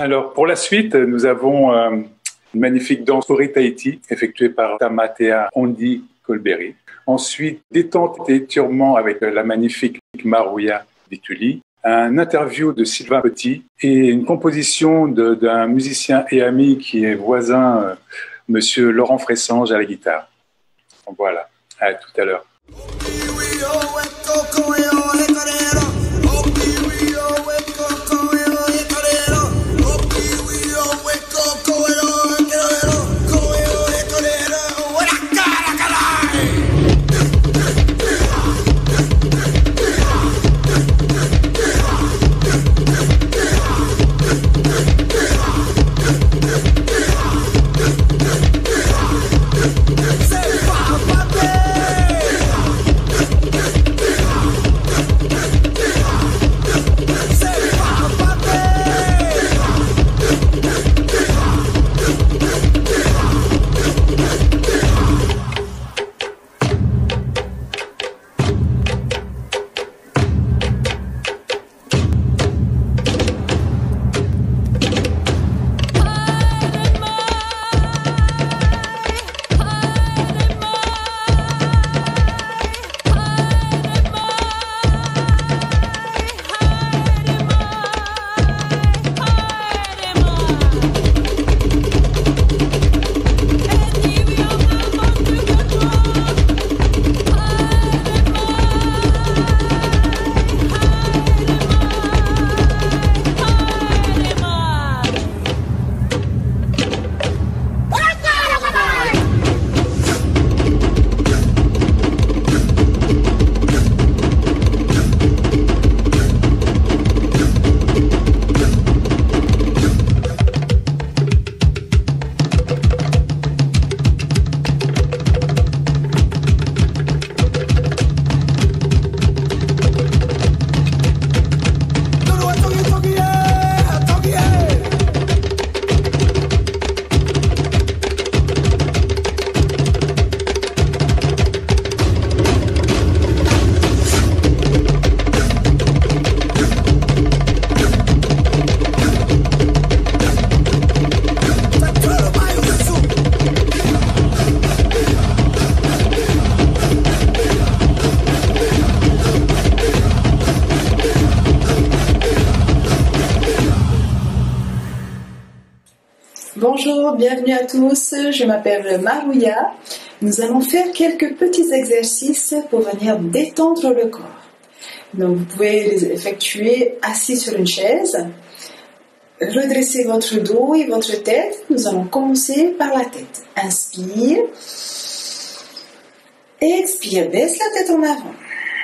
Alors, pour la suite, nous avons une magnifique danse Ori Tahiti, effectuée par Tamatea Ondi Colberry. Ensuite, détente et étirement avec la magnifique Maruya Vituli. Un interview de Sylvain Petit et une composition d'un musicien et ami qui est voisin, Monsieur Laurent Fressange à la guitare. Voilà, à tout à l'heure. Bonjour, bienvenue à tous, je m'appelle Maruya. Nous allons faire quelques petits exercices pour venir détendre le corps. Donc vous pouvez les effectuer assis sur une chaise. Redressez votre dos et votre tête. Nous allons commencer par la tête. Inspire. Expire, baisse la tête en avant.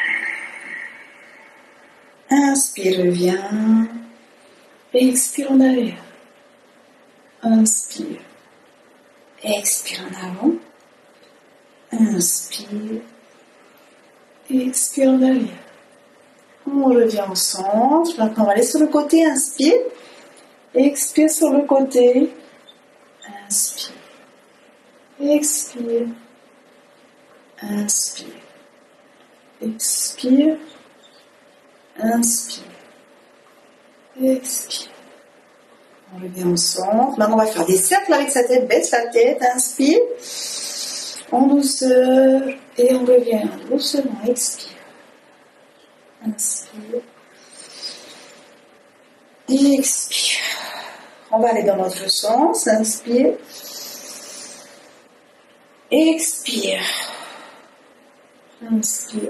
Inspire, reviens. Expire en arrière. Inspire. Expire en avant. Inspire. Expire en arrière. On revient au centre. Maintenant, on va aller sur le côté. Inspire. Expire sur le côté. Inspire. Expire. Inspire. Expire. Inspire. Expire. On revient au centre. Maintenant, on va faire des cercles avec sa tête. Baisse la tête. Inspire. En douceur. Et on revient doucement. Expire. Inspire. Et expire. On va aller dans notre sens. Inspire. Expire. Inspire.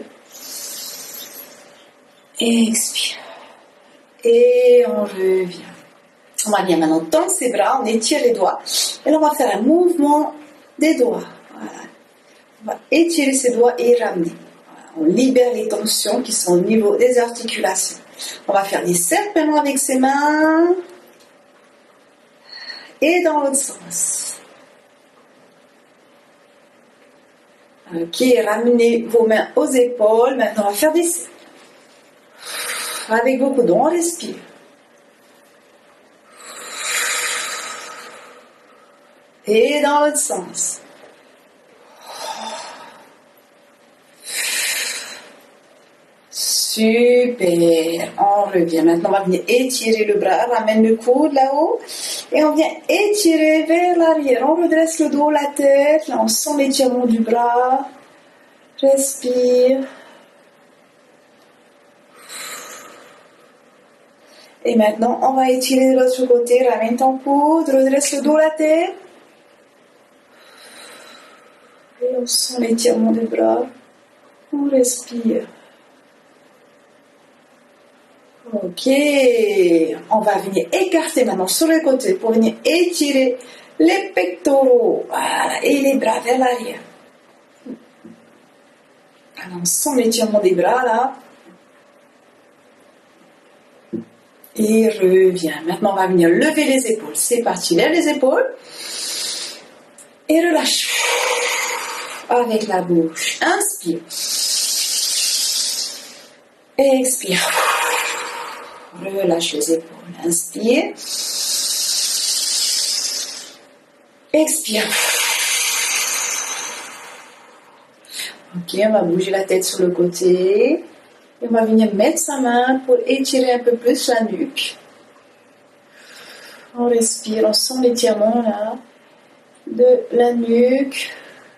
Expire. Et on revient. On va bien maintenant tendre ses bras, on étire les doigts. Et là, on va faire un mouvement des doigts. Voilà. On va étirer ses doigts et ramener. Voilà. On libère les tensions qui sont au niveau des articulations. On va faire des cercles maintenant avec ses mains. Et dans l'autre sens. Ok, ramenez vos mains aux épaules. Maintenant, on va faire des cercles. Avec vos coudes, on respire. Et dans l'autre sens. Super. On revient. Maintenant, on va venir étirer le bras. Ramène le coude là-haut. Et on vient étirer vers l'arrière. On redresse le dos, la tête. Là, on sent l'étirement du bras. Respire. Et maintenant, on va étirer de l'autre côté. Ramène ton coude. Redresse le dos, la tête. Et on sent l'étirement du bras. On respire. Ok, on va venir écarter maintenant sur le côté pour venir étirer les pectoraux, voilà, et les bras vers l'arrière. Alors, on sent l'étirement des bras là. Et revient. Maintenant, on va venir lever les épaules. C'est parti, lève les épaules. Et relâche. Avec la bouche. Inspire. Expire. Relâche les épaules. Inspire. Expire. Ok, on va bouger la tête sur le côté. Et on va venir mettre sa main pour étirer un peu plus la nuque. On respire, on sent l'étirement là de la nuque.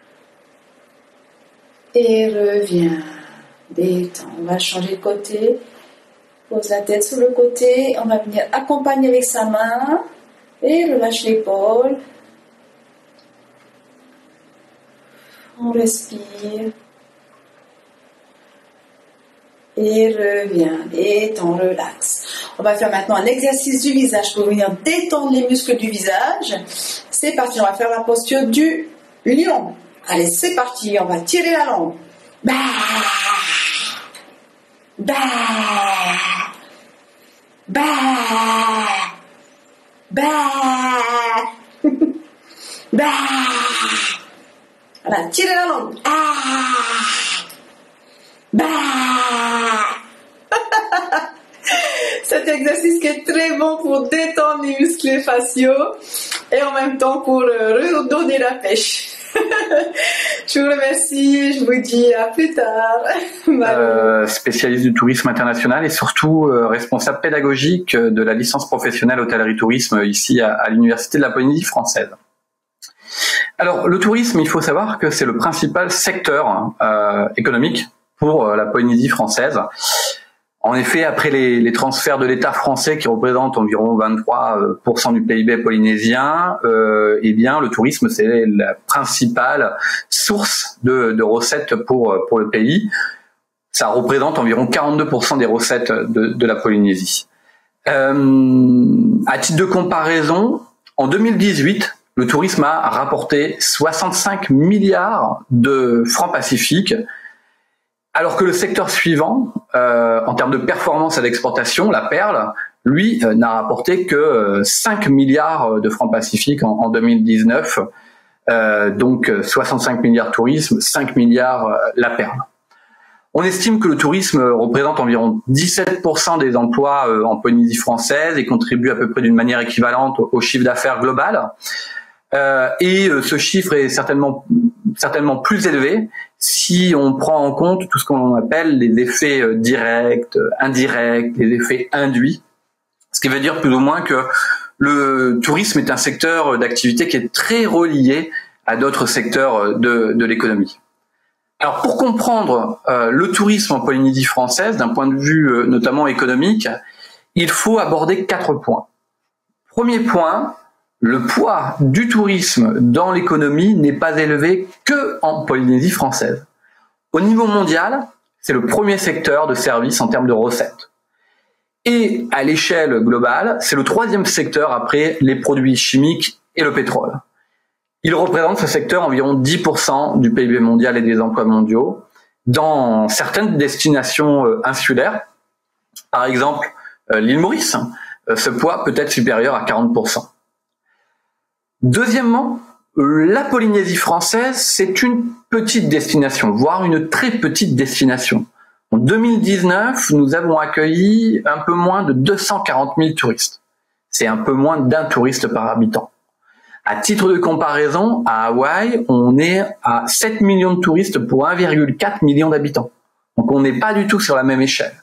Et revient. Détends. On va changer de côté. Pose la tête sur le côté. On va venir accompagner avec sa main. Et relâche l'épaule. On respire. Et revient. Détends, relax. On va faire maintenant un exercice du visage pour venir détendre les muscles du visage. C'est parti. On va faire la posture du lion. Allez, c'est parti. On va tirer la langue. Bah. Bah. Bah. Bah. Bah. Voilà, tirez la langue. Ah. Bah. Cet exercice qui est très bon pour détendre les muscles faciaux et en même temps pour redonner la pêche. Je vous remercie, je vous dis à plus tard. Spécialiste du tourisme international et surtout responsable pédagogique de la licence professionnelle hôtellerie-tourisme ici à l'Université de la Polynésie française. Alors, le tourisme, il faut savoir que c'est le principal secteur économique pour la Polynésie française. En effet, après les transferts de l'État français qui représentent environ 23% du PIB polynésien, eh bien le tourisme c'est la principale source de recettes pour le pays. Ça représente environ 42% des recettes de la Polynésie. À titre de comparaison, en 2018, le tourisme a rapporté 65 milliards de francs pacifiques, alors que le secteur suivant, en termes de performance à l'exportation, la perle, lui, n'a rapporté que 5 milliards de francs pacifiques en 2019. Donc 65 milliards tourisme, 5 milliards la perle. On estime que le tourisme représente environ 17% des emplois en Polynésie française et contribue à peu près d'une manière équivalente au chiffre d'affaires global. Et ce chiffre est certainement plus élevé si on prend en compte tout ce qu'on appelle les effets directs, indirects, les effets induits. Ce qui veut dire plus ou moins que le tourisme est un secteur d'activité qui est très relié à d'autres secteurs de l'économie. Alors pour comprendre le tourisme en Polynésie française, d'un point de vue notamment économique, il faut aborder 4 points. Premier point, le poids du tourisme dans l'économie n'est pas élevé que en Polynésie française. Au niveau mondial, c'est le premier secteur de services en termes de recettes. Et à l'échelle globale, c'est le troisième secteur après les produits chimiques et le pétrole. Il représente ce secteur environ 10% du PIB mondial et des emplois mondiaux dans certaines destinations insulaires. Par exemple, l'île Maurice, ce poids peut être supérieur à 40%. Deuxièmement, la Polynésie française, c'est une petite destination, voire une très petite destination. En 2019, nous avons accueilli un peu moins de 240 000 touristes. C'est un peu moins d'un touriste par habitant. À titre de comparaison, à Hawaï, on est à 7 millions de touristes pour 1,4 million d'habitants. Donc on n'est pas du tout sur la même échelle.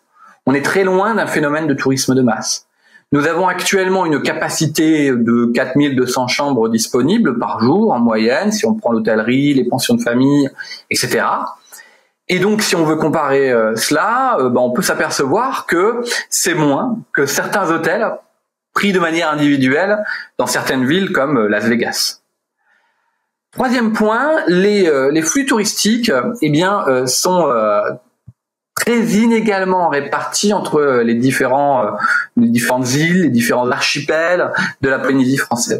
on est très loin d'un phénomène de tourisme de masse. Nous avons actuellement une capacité de 4200 chambres disponibles par jour en moyenne, si on prend l'hôtellerie, les pensions de famille, etc. Et donc, si on veut comparer cela, on peut s'apercevoir que c'est moins que certains hôtels pris de manière individuelle dans certaines villes comme Las Vegas. Troisième point, les flux touristiques sont très inégalement répartis entre les différentes îles, les différents archipels de la Polynésie française.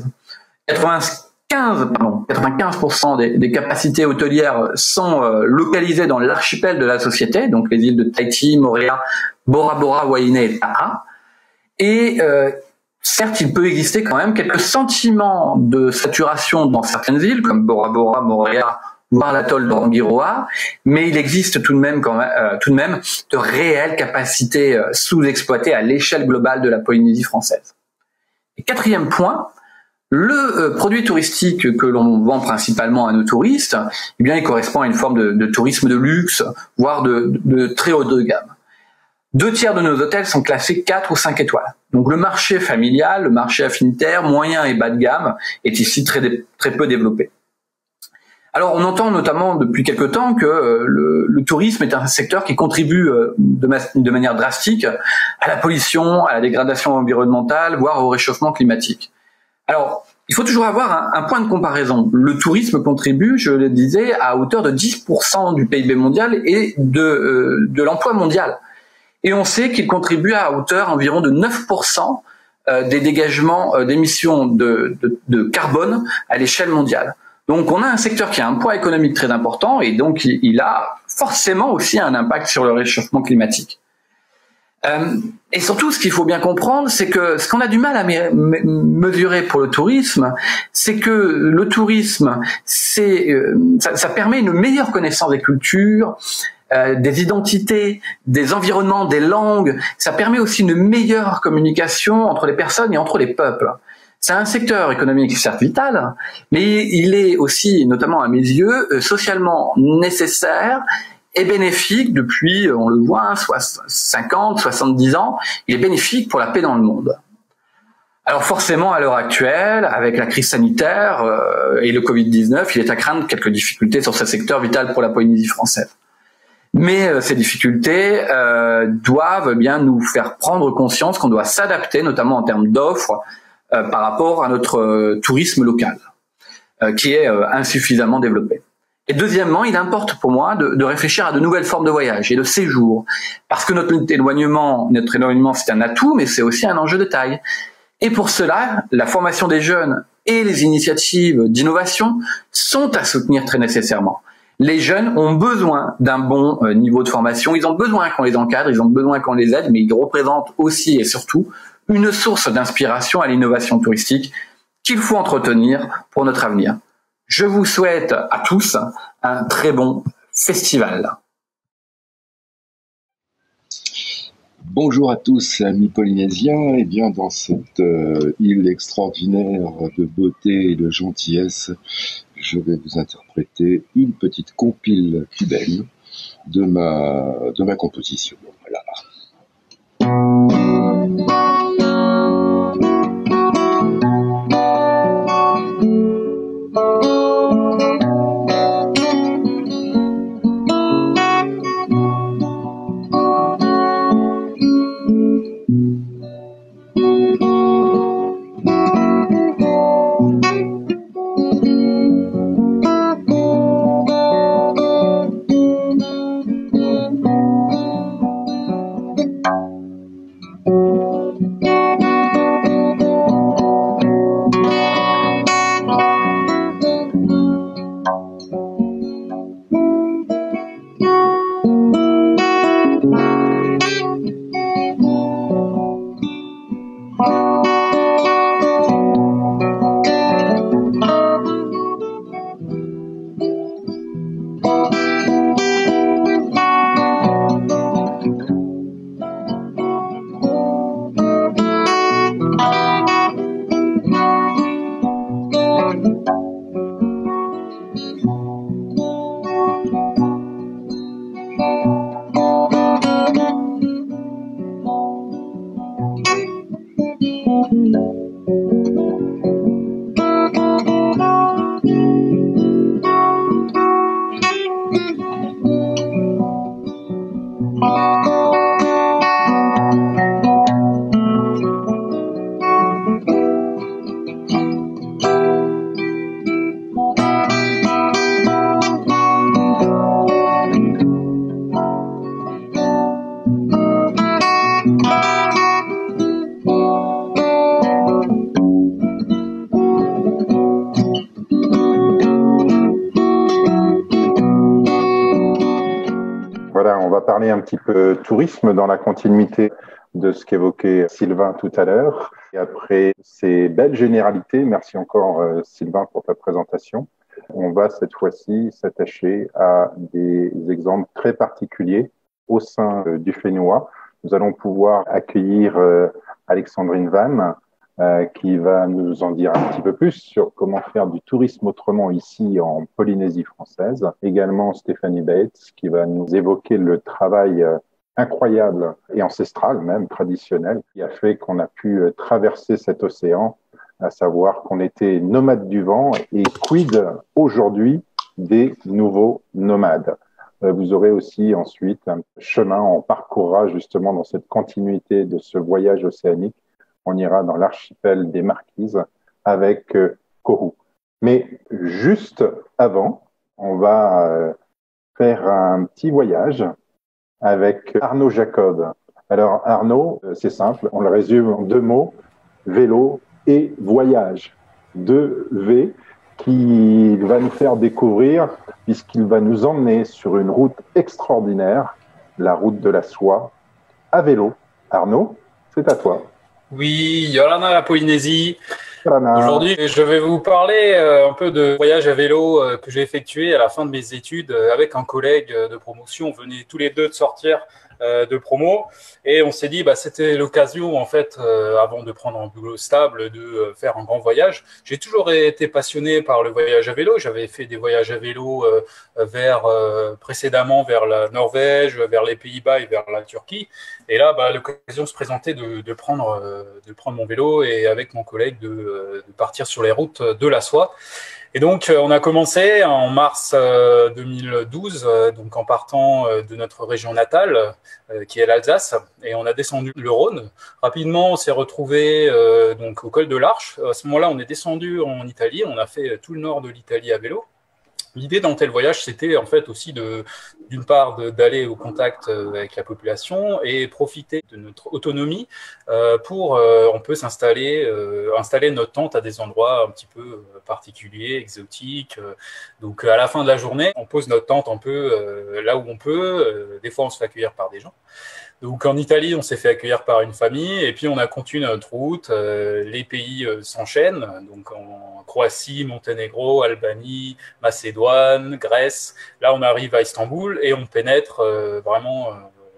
95% des capacités hôtelières sont localisées dans l'archipel de la Société, donc les îles de Tahiti, Moorea, Bora Bora, Wainé et Taha. Et certes, il peut exister quand même quelques sentiments de saturation dans certaines îles, comme Bora Bora, Moorea, voire l'atoll d'Anguirua, mais il existe tout de même de réelles capacités sous-exploitées à l'échelle globale de la Polynésie française. Et quatrième point, le produit touristique que l'on vend principalement à nos touristes, il correspond à une forme de tourisme de luxe, voire de très haut de gamme. 2/3 de nos hôtels sont classés 4 ou 5 étoiles. Donc le marché familial, le marché affinitaire, moyen et bas de gamme est ici très peu développé. Alors on entend notamment depuis quelque temps que le tourisme est un secteur qui contribue de manière drastique à la pollution, à la dégradation environnementale, voire au réchauffement climatique. Alors, il faut toujours avoir un point de comparaison. Le tourisme contribue, je le disais, à hauteur de 10% du PIB mondial et de l'emploi mondial. Et on sait qu'il contribue à hauteur environ de 9% des dégagements d'émissions de carbone à l'échelle mondiale. Donc on a un secteur qui a un poids économique très important et donc il a forcément aussi un impact sur le réchauffement climatique. Et surtout, ce qu'il faut bien comprendre, c'est que ce qu'on a du mal à mesurer pour le tourisme, c'est que le tourisme, ça permet une meilleure connaissance des cultures, des identités, des environnements, des langues. Ça permet aussi une meilleure communication entre les personnes et entre les peuples. C'est un secteur économique certes vital, mais il est aussi, notamment à mes yeux, socialement nécessaire et bénéfique depuis, on le voit, 50, 70 ans. Il est bénéfique pour la paix dans le monde. Alors forcément, à l'heure actuelle, avec la crise sanitaire et le Covid-19, il est à craindre quelques difficultés sur ce secteur vital pour la Polynésie française. Mais ces difficultés doivent bien nous faire prendre conscience qu'on doit s'adapter, notamment en termes d'offres, par rapport à notre tourisme local, qui est insuffisamment développé. Et deuxièmement, il importe pour moi de réfléchir à de nouvelles formes de voyage et de séjour, parce que notre éloignement, c'est un atout, mais c'est aussi un enjeu de taille. Et pour cela, la formation des jeunes et les initiatives d'innovation sont à soutenir très nécessairement. Les jeunes ont besoin d'un bon niveau de formation, ils ont besoin qu'on les encadre, ils ont besoin qu'on les aide, mais ils représentent aussi et surtout une source d'inspiration à l'innovation touristique qu'il faut entretenir pour notre avenir. Je vous souhaite à tous un très bon festival. Bonjour à tous, amis polynésiens. Et bien, dans cette île extraordinaire de beauté et de gentillesse, je vais vous interpréter une petite compile cubaine de ma composition. Voilà. parler un petit peu tourisme dans la continuité de ce qu'évoquait Sylvain tout à l'heure. Et après ces belles généralités, merci encore Sylvain pour ta présentation. On va cette fois-ci s'attacher à des exemples très particuliers au sein du Fénois. Nous allons pouvoir accueillir Alexandrine Van, qui va nous en dire un petit peu plus sur comment faire du tourisme autrement ici en Polynésie française. Également Stéphanie Bates, qui va nous évoquer le travail incroyable et ancestral, même traditionnel, qui a fait qu'on a pu traverser cet océan, à savoir qu'on était nomades du vent et quid aujourd'hui des nouveaux nomades. Vous aurez aussi ensuite un chemin, on parcourra justement dans cette continuité de ce voyage océanique. On ira dans l'archipel des Marquises avec Kourou. Mais juste avant, on va faire un petit voyage avec Arnaud Jacob. Alors Arnaud, c'est simple, on le résume en 2 mots, vélo et voyage. 2 V qu'il va nous faire découvrir puisqu'il va nous emmener sur une route extraordinaire, la route de la soie, à vélo. Arnaud, c'est à toi. Oui, Yolana la Polynésie. Yolana. Aujourd'hui, je vais vous parler un peu de voyage à vélo que j'ai effectué à la fin de mes études avec un collègue de promotion. On venait tous les deux de sortir de promo et on s'est dit c'était l'occasion en fait avant de prendre un boulot stable de faire un grand voyage. J'ai toujours été passionné par le voyage à vélo. J'avais fait des voyages à vélo précédemment vers la Norvège, vers les Pays-Bas et vers la Turquie. Et là, l'occasion se présentait de prendre mon vélo et avec mon collègue de partir sur les routes de la soie. Et donc, on a commencé en mars 2012, donc en partant de notre région natale, qui est l'Alsace, et on a descendu le Rhône. Rapidement, on s'est retrouvé donc au col de l'Arche. À ce moment-là, on est descendu en Italie. On a fait tout le nord de l'Italie à vélo. L'idée d'un tel voyage, c'était en fait aussi d'une part d'aller au contact avec la population et profiter de notre autonomie on peut installer notre tente à des endroits un petit peu particuliers, exotiques. Donc à la fin de la journée, on pose notre tente un peu là où on peut. Des fois, on se fait accueillir par des gens. Donc en Italie, on s'est fait accueillir par une famille et puis on a continué notre route. Les pays s'enchaînent, donc en Croatie, Monténégro, Albanie, Macédoine, Grèce. Là, on arrive à Istanbul et on pénètre vraiment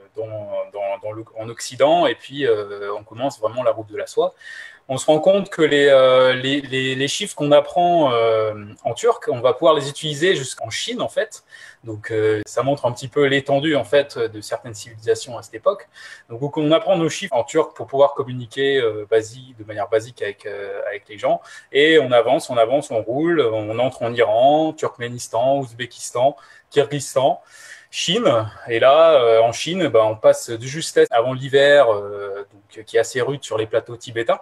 en Occident et puis on commence vraiment la route de la soie. On se rend compte que les chiffres qu'on apprend en turc, on va pouvoir les utiliser jusqu'en Chine en fait. Donc ça montre un petit peu l'étendue en fait de certaines civilisations à cette époque. Donc on apprend nos chiffres en turc pour pouvoir communiquer de manière basique avec les gens. Et on avance, on roule, on entre en Iran, Turkménistan, Ouzbékistan, Kirghizistan, Chine. Et là, en Chine, on passe de justesse avant l'hiver, qui est assez rude sur les plateaux tibétains.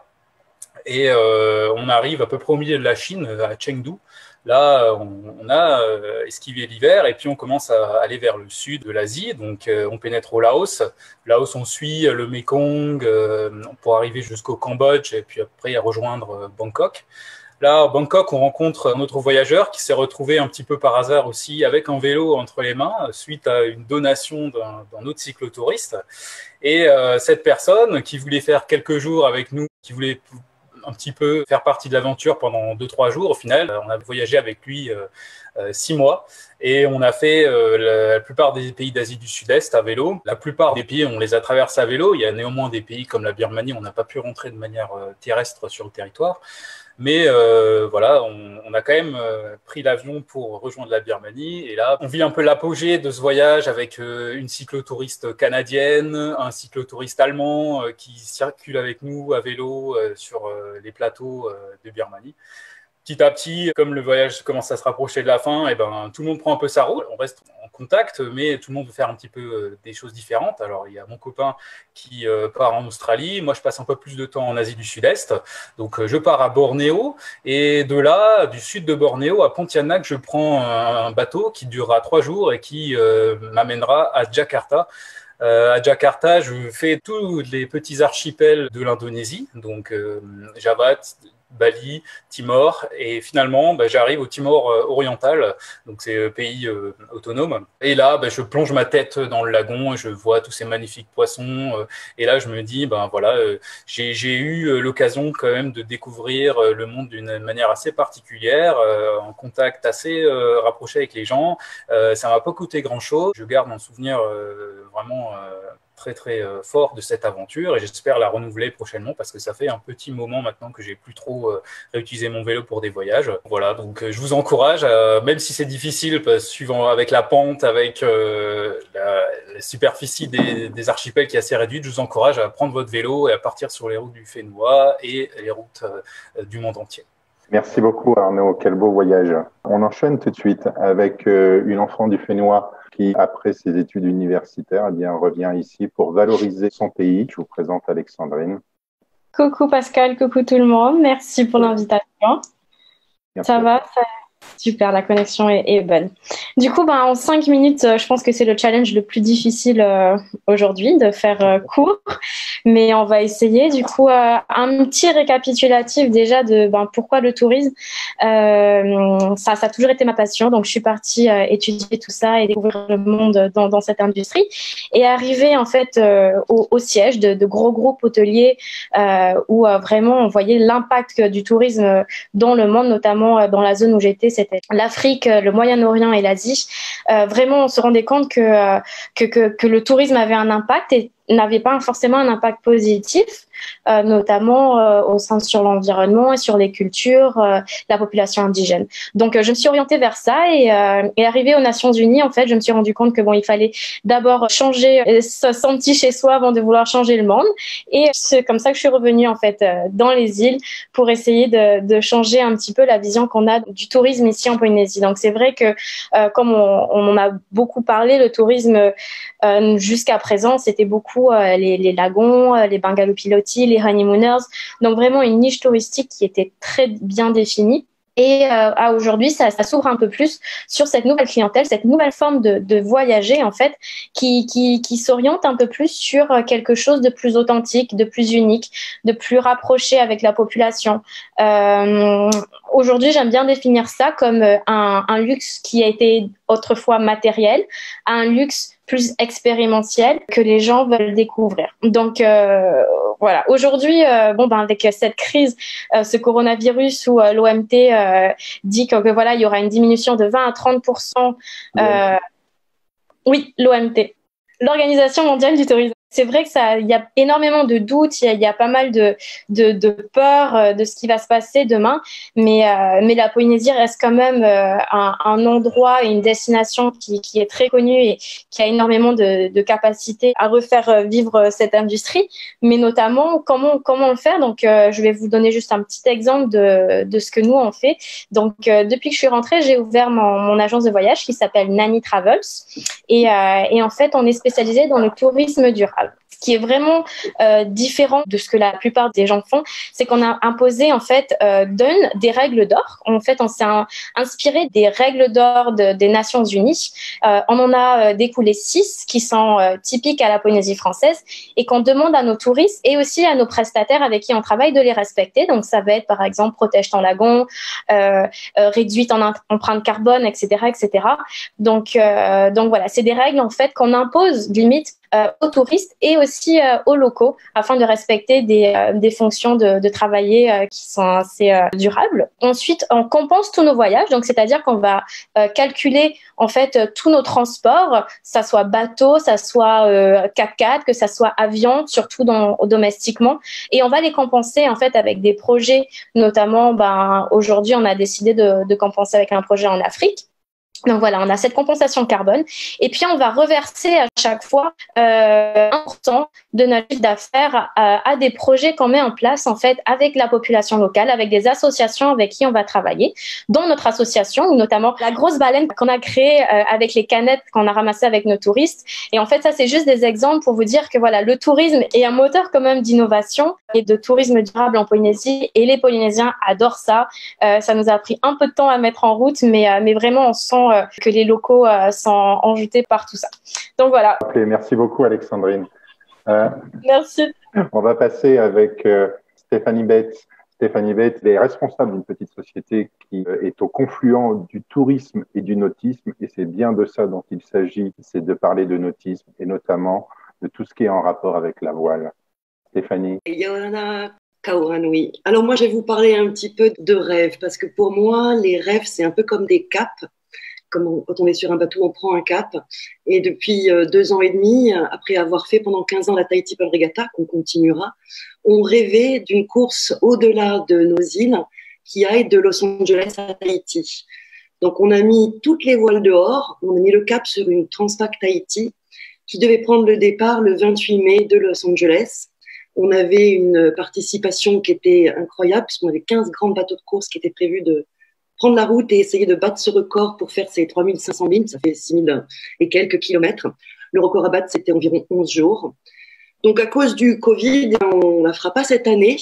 Et on arrive à peu près au milieu de la Chine, à Chengdu. Là, on a esquivé l'hiver et puis on commence à aller vers le sud de l'Asie. Donc, on pénètre au Laos. Laos, on suit le Mekong pour arriver jusqu'au Cambodge et puis après rejoindre Bangkok. Là, à Bangkok, on rencontre un autre voyageur qui s'est retrouvé un petit peu par hasard aussi avec un vélo entre les mains suite à une donation d'un autre cyclotouriste. Et cette personne qui voulait faire quelques jours avec nous, qui voulait un petit peu faire partie de l'aventure pendant 2-3 jours. Au final, on a voyagé avec lui 6 mois et on a fait la plupart des pays d'Asie du Sud-Est à vélo. La plupart des pays, on les a traversés à vélo. Il y a néanmoins des pays comme la Birmanie, on n'a pas pu rentrer de manière terrestre sur le territoire. Mais voilà, on a quand même pris l'avion pour rejoindre la Birmanie. Et là, on vit un peu l'apogée de ce voyage avec une cyclotouriste canadienne, un cyclotouriste allemand qui circule avec nous à vélo sur les plateaux de Birmanie. Petit à petit, comme le voyage commence à se rapprocher de la fin, tout le monde prend un peu sa route. On reste en contact, mais tout le monde veut faire un petit peu des choses différentes. Alors, il y a mon copain qui part en Australie. Moi, je passe un peu plus de temps en Asie du Sud-Est. Donc, je pars à Bornéo. Et de là, du sud de Bornéo à Pontianak, je prends un bateau qui durera 3 jours et qui m'amènera à Jakarta. À Jakarta, je fais tous les petits archipels de l'Indonésie, donc Java, Bali, Timor, et finalement, j'arrive au Timor oriental, donc c'est pays autonome. Et là, je plonge ma tête dans le lagon et je vois tous ces magnifiques poissons. Et là, je me dis, j'ai eu l'occasion quand même de découvrir le monde d'une manière assez particulière, en contact assez rapproché avec les gens. Ça m'a pas coûté grand-chose. Je garde un souvenir vraiment très très fort de cette aventure et j'espère la renouveler prochainement parce que ça fait un petit moment maintenant que j'ai plus trop réutilisé mon vélo pour des voyages. Voilà, donc je vous encourage, même si c'est difficile, suivant avec la pente, avec la superficie des archipels qui est assez réduite, je vous encourage à prendre votre vélo et à partir sur les routes du Fénois et les routes du monde entier. Merci beaucoup Arnaud, quel beau voyage. On enchaîne tout de suite avec une enfant du Fénois qui, après ses études universitaires, revient ici pour valoriser son pays. Je vous présente Alexandrine. Coucou Pascal, coucou tout le monde. Merci pour l'invitation. Ça va? Super, la connexion est bonne. Du coup, en 5 minutes, je pense que c'est le challenge le plus difficile aujourd'hui de faire court, mais on va essayer. Du coup, un petit récapitulatif déjà de pourquoi le tourisme. Ça a toujours été ma passion, donc je suis partie étudier tout ça et découvrir le monde dans cette industrie. Et arriver en fait au siège de gros groupes hôteliers où vraiment on voyait l'impact du tourisme dans le monde, notamment dans la zone où j'étais, c'était l'Afrique, le Moyen-Orient et l'Asie. Vraiment, on se rendait compte que le tourisme avait un impact et n'avait pas forcément un impact positif, notamment au sens sur l'environnement et sur les cultures, la population indigène. Donc, je me suis orientée vers ça et arrivée aux Nations Unies, en fait, je me suis rendu compte que il fallait d'abord changer, se sentir chez soi avant de vouloir changer le monde. Et c'est comme ça que je suis revenue, en fait, dans les îles pour essayer de changer un petit peu la vision qu'on a du tourisme ici en Polynésie. Donc, c'est vrai que, comme on en a beaucoup parlé, le tourisme jusqu'à présent, c'était beaucoup les lagons, les bungalows pilotis, les honeymooners. Donc vraiment une niche touristique qui était très bien définie. Et aujourd'hui, ça s'ouvre un peu plus sur cette nouvelle clientèle, cette nouvelle forme de voyager en fait, qui s'oriente un peu plus sur quelque chose de plus authentique, de plus unique, de plus rapproché avec la population. Aujourd'hui, j'aime bien définir ça comme un luxe qui a été autrefois matériel, à un luxe plus expérientiel que les gens veulent découvrir. Donc voilà. Aujourd'hui, avec cette crise, ce coronavirus où l'OMT dit que voilà, il y aura une diminution de 20 à 30%. Oui, l'OMT, l'Organisation mondiale du tourisme. C'est vrai que il y a énormément de doutes, il y a pas mal de peur de ce qui va se passer demain, mais la Polynésie reste quand même un endroit et une destination qui est très connue et qui a énormément de capacité à refaire vivre cette industrie, mais notamment comment le faire. Donc je vais vous donner juste un petit exemple de ce que nous on fait. Donc depuis que je suis rentrée, j'ai ouvert mon agence de voyage qui s'appelle Nani Travels et en fait on est spécialisé dans le tourisme durable. Ce qui est vraiment différent de ce que la plupart des gens font, c'est qu'on a imposé en fait des règles d'or. En fait, on s'est inspiré des règles d'or des Nations Unies. On en a découlé 6 qui sont typiques à la Polynésie française et qu'on demande à nos touristes et aussi à nos prestataires avec qui on travaille de les respecter. Donc, ça va être par exemple protège ton lagon, réduite en empreinte carbone, etc., etc. Donc voilà, c'est des règles en fait qu'on impose limite aux touristes et aussi aux locaux afin de respecter des fonctions de travailler qui sont assez durables. Ensuite, on compense tous nos voyages, donc c'est-à-dire qu'on va calculer en fait tous nos transports, ça soit bateau, ça soit 4x4, que ça soit avion, surtout domestiquement, et on va les compenser en fait avec des projets, notamment aujourd'hui on a décidé de compenser avec un projet en Afrique. Donc voilà, on a cette compensation carbone et puis on va reverser à chaque fois 1% de notre chiffre d'affaires à des projets qu'on met en place en fait avec la population locale, avec des associations avec qui on va travailler, dont notre association, notamment la grosse baleine qu'on a créée avec les canettes qu'on a ramassées avec nos touristes. Et en fait, ça c'est juste des exemples pour vous dire que voilà, le tourisme est un moteur quand même d'innovation et de tourisme durable en Polynésie et les Polynésiens adorent ça. Ça nous a pris un peu de temps à mettre en route, mais vraiment on sent que les locaux sont envoûtés par tout ça. Donc voilà. Merci beaucoup Alexandrine. Merci. On va passer avec Stéphanie Bates Stéphanie Veit est responsable d'une petite société qui est au confluent du tourisme et du nautisme, et c'est bien de ça dont il s'agit, c'est de parler de nautisme et notamment de tout ce qui est en rapport avec la voile. Stéphanie. Yorana Kauran, oui. Alors moi, je vais vous parler un petit peu de rêves, parce que pour moi, les rêves, c'est un peu comme des caps. Quand on est sur un bateau, on prend un cap. Et depuis 2 ans et demi, après avoir fait pendant 15 ans la Tahiti Pearl Regatta, qu'on continuera, on rêvait d'une course au-delà de nos îles qui aille de Los Angeles à Tahiti. Donc on a mis toutes les voiles dehors, on a mis le cap sur une Transpac Tahiti qui devait prendre le départ le 28 mai de Los Angeles. On avait une participation qui était incroyable puisqu'on avait 15 grands bateaux de course qui étaient prévus de prendre la route et essayer de battre ce record pour faire ces 3500 milles, ça fait 6000 et quelques kilomètres. Le record à battre, c'était environ 11 jours. Donc, à cause du Covid, on la fera pas cette année.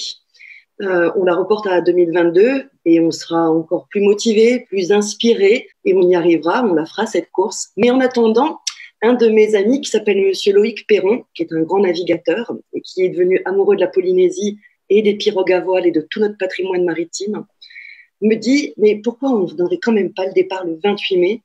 On la reporte à 2022 et on sera encore plus motivé, plus inspiré et on y arrivera, on la fera cette course. Mais en attendant, un de mes amis qui s'appelle Monsieur Loïc Perron, qui est un grand navigateur et qui est devenu amoureux de la Polynésie et des pirogues à voile et de tout notre patrimoine maritime, me dit, mais pourquoi on ne donnerait quand même pas le départ le 28 mai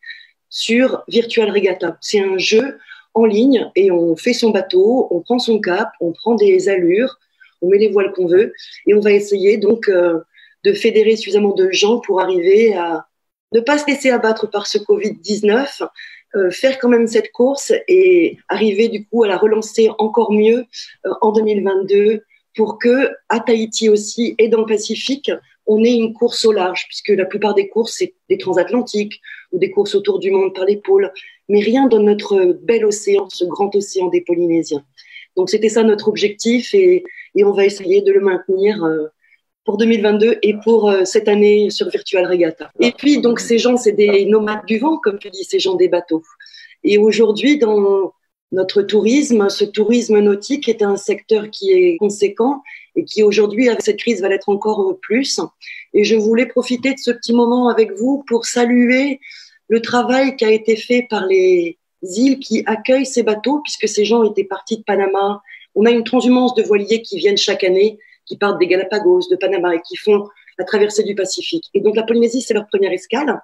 sur Virtual Regatta? C'est un jeu en ligne et on fait son bateau, on prend son cap, on prend des allures, on met les voiles qu'on veut et on va essayer donc de fédérer suffisamment de gens pour arriver à ne pas se laisser abattre par ce Covid-19, faire quand même cette course et arriver du coup à la relancer encore mieux en 2022 pour que à Tahiti aussi et dans le Pacifique, on ait une course au large, puisque la plupart des courses, c'est des transatlantiques ou des courses autour du monde par les pôles, mais rien dans notre bel océan, ce grand océan des Polynésiens. Donc, c'était ça notre objectif et on va essayer de le maintenir pour 2022 et pour cette année sur Virtual Regatta. Et puis, donc, ces gens, c'est des nomades du vent, comme tu dis, ces gens des bateaux. Et aujourd'hui, dans notre tourisme, ce tourisme nautique est un secteur qui est conséquent et qui aujourd'hui, avec cette crise, va l'être encore plus. Et je voulais profiter de ce petit moment avec vous pour saluer le travail qui a été fait par les îles qui accueillent ces bateaux, puisque ces gens étaient partis de Panama. On a une transhumance de voiliers qui viennent chaque année, qui partent des Galapagos, de Panama et qui font la traversée du Pacifique. Et donc la Polynésie, c'est leur première escale.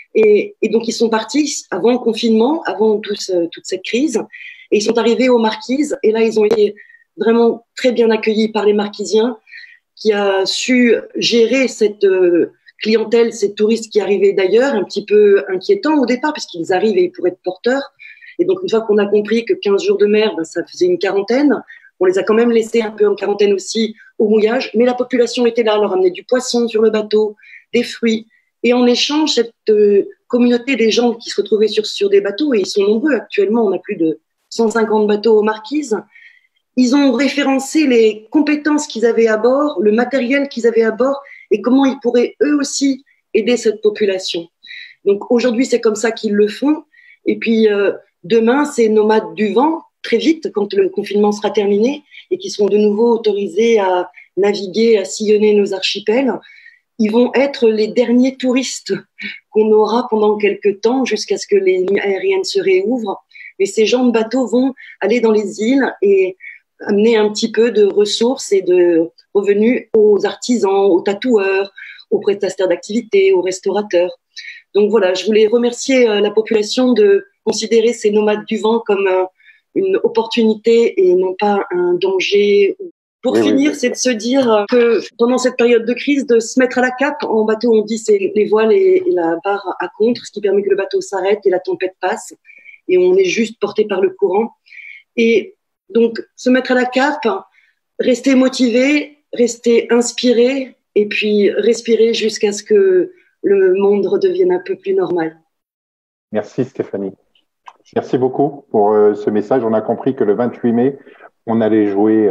Et donc ils sont partis avant le confinement, avant toute cette crise, et ils sont arrivés aux Marquises. Et là, ils ont été vraiment très bien accueillis par les Marquisiens, qui a su gérer cette clientèle, ces touristes qui arrivaient d'ailleurs, un petit peu inquiétants au départ, puisqu'ils arrivent et ils pourraient être porteurs. Et donc, une fois qu'on a compris que 15 jours de mer, ça faisait une quarantaine, on les a quand même laissés un peu en quarantaine aussi au mouillage. Mais la population était là, leur amenait du poisson sur le bateau, des fruits. Et en échange, cette communauté des gens qui se retrouvaient sur des bateaux, et ils sont nombreux actuellement, on a plus de 150 bateaux aux Marquises, ils ont référencé les compétences qu'ils avaient à bord, le matériel qu'ils avaient à bord et comment ils pourraient eux aussi aider cette population. Donc aujourd'hui, c'est comme ça qu'ils le font. Et puis demain, c'est nomades du vent, très vite, quand le confinement sera terminé et qui seront de nouveau autorisés à naviguer, à sillonner nos archipels. Ils vont être les derniers touristes qu'on aura pendant quelques temps jusqu'à ce que les lignes aériennes se réouvrent. Et ces gens de bateau vont aller dans les îles et amener un petit peu de ressources et de revenus aux artisans, aux tatoueurs, aux prestataires d'activités, aux restaurateurs. Donc voilà, je voulais remercier la population de considérer ces nomades du vent comme une opportunité et non pas un danger. Pour finir, c'est de se dire que pendant cette période de crise, de se mettre à la cape. En bateau, on dit c'est les voiles et la barre à contre, ce qui permet que le bateau s'arrête et la tempête passe. Et on est juste porté par le courant. Et donc, se mettre à la cape, rester motivé, rester inspiré et puis respirer jusqu'à ce que le monde redevienne un peu plus normal. Merci Stéphanie. Merci beaucoup pour ce message. On a compris que le 28 mai, on allait jouer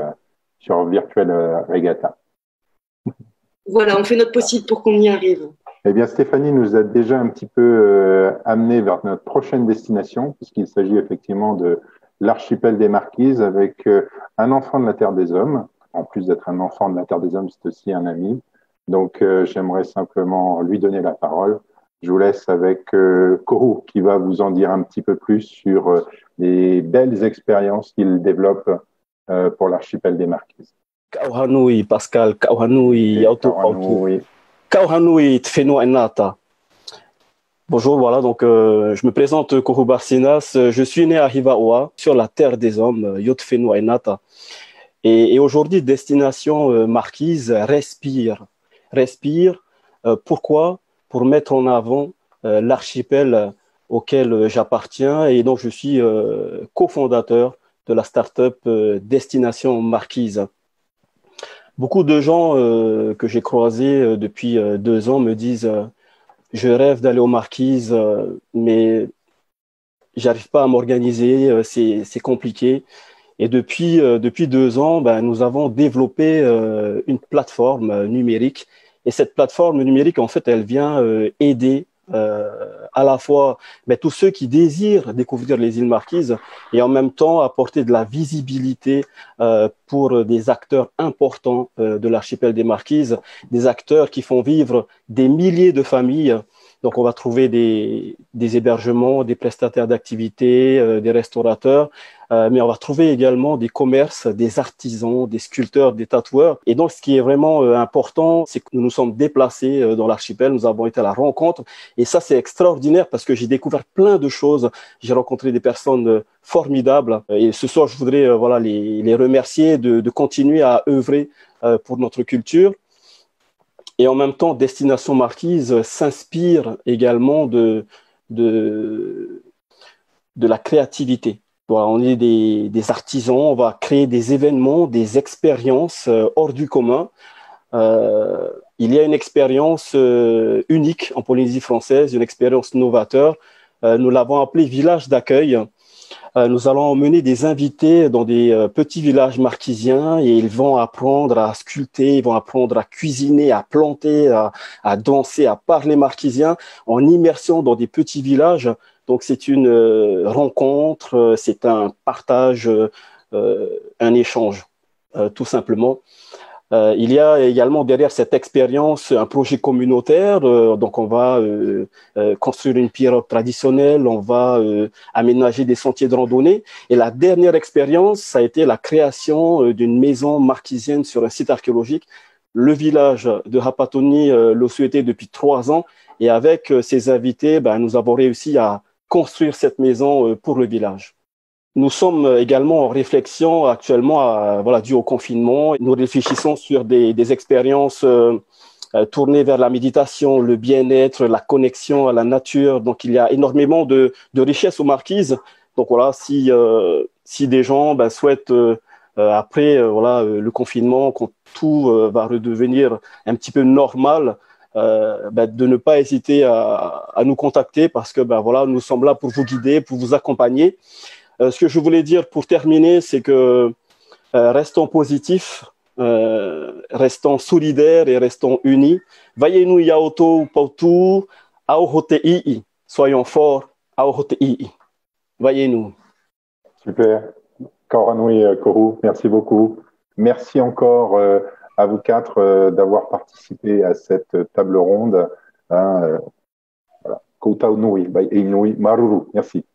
sur Virtual Regatta. Voilà, on fait notre possible pour qu'on y arrive. Eh bien, Stéphanie nous a déjà un petit peu amené vers notre prochaine destination, puisqu'il s'agit effectivement de l'archipel des Marquises avec un enfant de la Terre des Hommes. En plus d'être un enfant de la Terre des Hommes, c'est aussi un ami. Donc, j'aimerais simplement lui donner la parole. Je vous laisse avec Kourou qui va vous en dire un petit peu plus sur les belles expériences qu'il développe pour l'archipel des Marquises. Kauhanui Pascal, Kauhanui Auto Kauhanui. Kauhanui Tfeno Enata. Bonjour, voilà, donc je me présente Kourou Barcinas, je suis né à Hivaoa, sur la terre des hommes, Yotfeno Enata. Et aujourd'hui, destination marquise, respire. Respire, pourquoi? Pour mettre en avant l'archipel auquel j'appartiens et donc je suis cofondateur de la start-up Destination Marquise. Beaucoup de gens que j'ai croisés depuis 2 ans me disent je rêve d'aller aux Marquises, mais j'arrive pas à m'organiser, c'est compliqué. Et depuis 2 ans, ben, nous avons développé une plateforme numérique. Et cette plateforme numérique, en fait, elle vient aider à la fois tous ceux qui désirent découvrir les îles Marquises et en même temps apporter de la visibilité pour des acteurs importants de l'archipel des Marquises, des acteurs qui font vivre des milliers de familles. Donc, on va trouver des hébergements, des prestataires d'activités, des restaurateurs, mais on va trouver également des commerces, des artisans, des sculpteurs, des tatoueurs. Et donc, ce qui est vraiment important, c'est que nous nous sommes déplacés dans l'archipel, nous avons été à la rencontre. Et ça, c'est extraordinaire parce que j'ai découvert plein de choses. J'ai rencontré des personnes formidables. Et ce soir, je voudrais voilà, les remercier de continuer à œuvrer pour notre culture. Et en même temps, Destination Marquise s'inspire également de la créativité. Voilà, on est des artisans, on va créer des événements, des expériences hors du commun. Il y a une expérience unique en Polynésie française, une expérience novateur. Nous l'avons appelée Village d'accueil. Nous allons emmener des invités dans des petits villages marquisiens et ils vont apprendre à sculpter, ils vont apprendre à cuisiner, à planter, à danser, à parler marquisien en immersion dans des petits villages. Donc, c'est une rencontre, c'est un partage, un échange, tout simplement. Il y a également derrière cette expérience un projet communautaire. Donc, on va construire une pirogue traditionnelle, on va aménager des sentiers de randonnée. Et la dernière expérience, ça a été la création d'une maison marquisienne sur un site archéologique. Le village de Hapatoni le souhaitait depuis 3 ans. Et avec ses invités, nous avons réussi à construire cette maison pour le village. Nous sommes également en réflexion actuellement, dû au confinement. Nous réfléchissons sur des expériences tournées vers la méditation, le bien-être, la connexion à la nature. Donc, il y a énormément de richesses aux Marquises. Donc, voilà, si des gens souhaitent, après le confinement, quand tout va redevenir un petit peu normal, de ne pas hésiter à nous contacter parce que nous sommes là pour vous guider, pour vous accompagner. Ce que je voulais dire pour terminer, c'est que restons positifs, restons solidaires et restons unis. Vayenu yaoto pautu aohotei. Soyons forts, aohotei. Vayenu. Super. Kauhanui, Kourou, merci beaucoup. Merci encore à vous quatre d'avoir participé à cette table ronde. Voilà. Koutaunui, Inui, Maruru. Merci.